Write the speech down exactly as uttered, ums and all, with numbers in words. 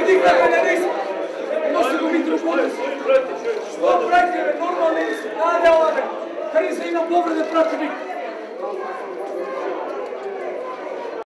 nikakve ne nisam. Možete go biti u polis. Što pravite, normalni nisi. Dade ovame. Kriza ima povrede protiv njih.